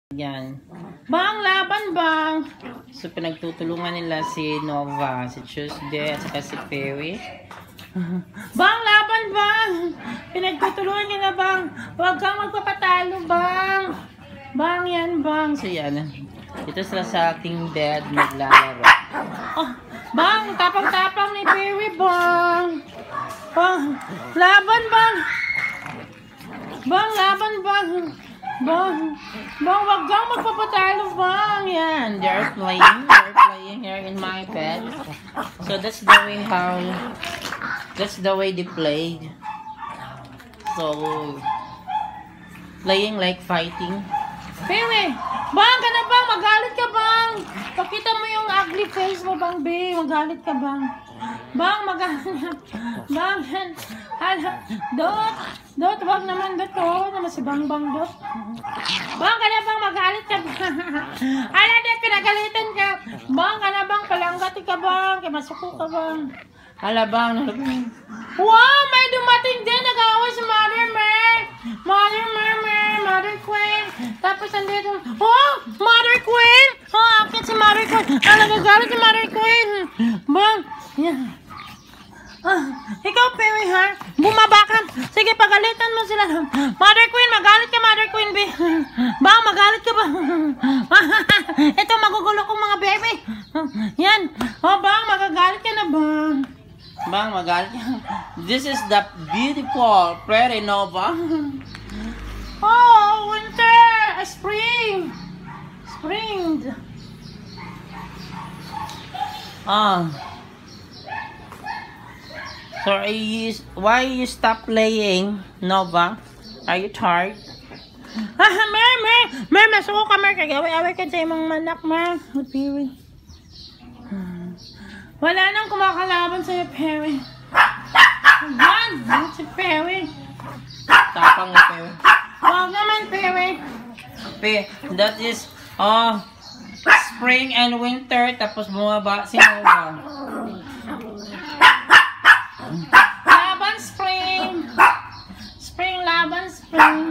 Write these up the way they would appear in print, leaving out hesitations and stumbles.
Yan. Bang, laban bang! So, pinagtutulungan nila si Nova, si Tuesday, at saka si Perry. Bang, laban bang! Pinagtutulungan nila bang! Huwag kang magpapatalo bang! Bang, yan bang! So, yan. Dito sila sa aking bed maglalaro. Oh, bang, tapang-tapang ni Perry bang! Bang, laban bang! Bang, laban bang! Bang, wag kang magpapatalo bang. Yan, they're playing here in my bed. So that's the way they played. So playing like fighting. Perry, bang ka na bang? Magalit ka bang? Pakita mo yung ugly face mo bang, be? Magalit ka bang? Bang, magalit. Bang, Dot, wag naman Dot. Oh, naman si Bang, Dot. Bang, ka na bang? Magalit ka bang? Ala, Dot, pinagalitan ka. Bang, ka na bang? Palanggati ka bang? Masuko ka bang? Ala, bang. Wow, may dumating din. Nag-aaway si Mother Queen. Tapos andito, oh, Mother Queen. Oh, akit si Mother Queen. Ala, nagagalit si Mother Queen. Bang, yan. Ikaw, Perry, ha? Bumaba ka. Sige, pagalitan mo sila. Mother Queen, magalit ka, Mother Queen, be. Bang, magalit ka ba? Ito, magugulo kong mga baby. Yan. Oh, bang, magagalit ka na, bang. Bang, magalit ka. This is the beautiful Prairie Nova. Oh, winter. Spring. So, why you stop playing, Nova? Are you tired? Mer, masuko ka, Mer. Kagaway-away ka sa imong manak, Mer. Perry. Wala nang kumakalaban sa'yo, Perry. Yan, si Perry. Tapang na, Perry. Wag naman, Perry. That is, spring and winter, tapos bumaba si Nova. Laban spring. Laban spring.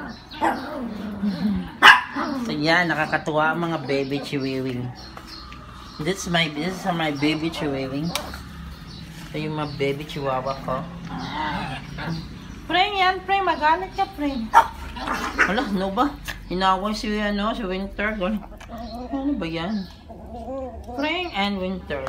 So yan, nakakatuwa ang mga baby chiwiwing. This is my baby chiwiwing. Ito yung mga baby chihuahua ko. Pring yan, Pring. Magalit ka, Pring. Wala, ano ba? Inaway si Winter. Ano ba yan? Pring and Winter.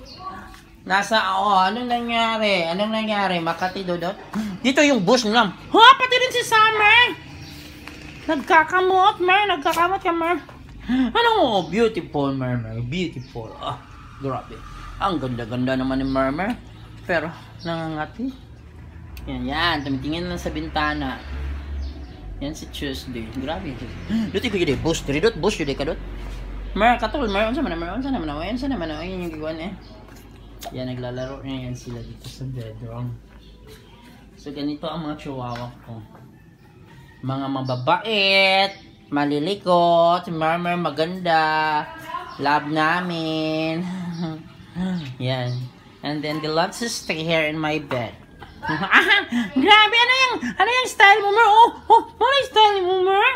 Anong nangyari? Makati, Dodot? Dito yung bush nila. Pati rin si Summer. Nagkakamot, Mer. Nagkakamot ka, Mer. Beautiful, Mer. Beautiful. Grabe. Ang ganda-ganda naman ni Mer. Pero, nangangati. Yan. Tumitingin lang sa bintana. Yan si Tuesday. Grabe. Dito ko yun, bush. Dot, bush yun, Dot. Mer, katul, Mer. Unsa naman. Ayun yung gigwan eh. Yan, naglalaro na yan sila dito sa bedroom. So, ganito ang mga chihuahua ko. Mga mababait, malilikot, Mer maganda, love namin. Yan. And then, they love to stay here in my bed. Grabe, ano yung style mo, Mer? Ano yung style mo, Mer?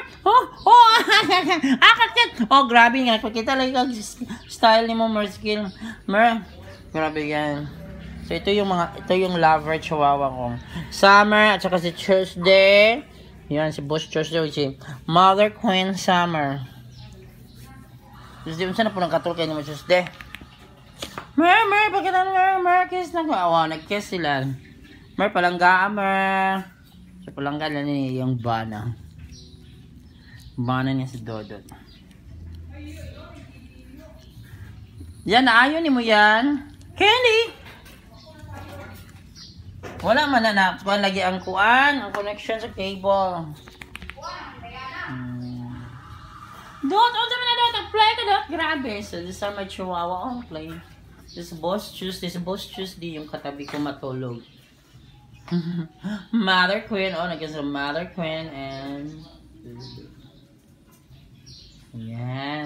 Grabe nga. Pakita lang yung style ni mo, Mer. Mer, grabe yan. So, ito yung lover chihuahua ko. Summer, at saka si Tuesday. Yan, si Bush Tuesday, si Mother Queen Summer. Tuesday, saan na po nang katul kayo ni Tuesday? Mer, pagkita Mer, kiss na ko. Nag-kiss sila. Mer, palanggaan, Mer. Sa palanggaan niya yung bana. Bana niya si Dodot. Yan, ayaw ni mo yan. Candy! Wala man na kuan lagi ang connection sa cable. Dot, play ka Dot. Grabe. So, this is my chihuahua. Play. This is Boss Tuesday yung katabi ko matulog. Mother Queen. Naging sa Mother Queen and yan.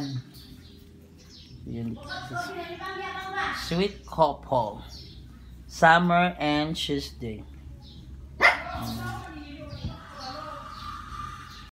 Sweet couple. Summer and Tuesday.